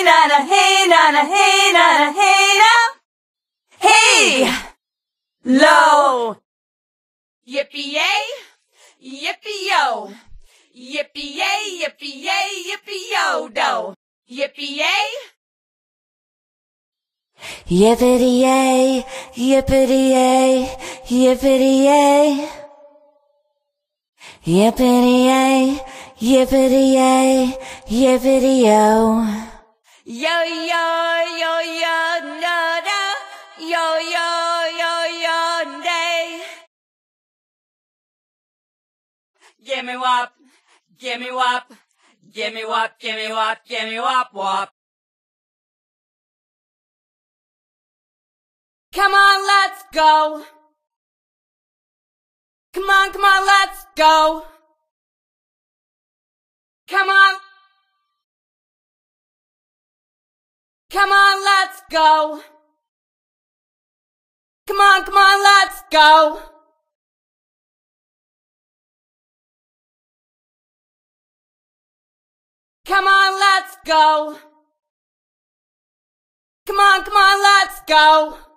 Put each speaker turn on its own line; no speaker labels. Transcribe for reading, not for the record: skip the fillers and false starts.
na hey na na hey na na hey na. Hey, low. Yippee-yay, yippee-yo. Yippee-yay, yippee-yay, yippee-yo-do. Yippee-yay.
Yippity-yay, yippity-yay, yippity-yay. Yippity-yay, yippity-yay, yippity-yo.
Yo yo yo yo no no. Yo yo yo yo day. Gimme wop, gimme wop, gimme wop, gimme wop, gimme wop wop. Come on, let's go. Come on, let's go. Come on. Come on, let's go. Come on, let's go. Come on, let's go. Come on, let's go.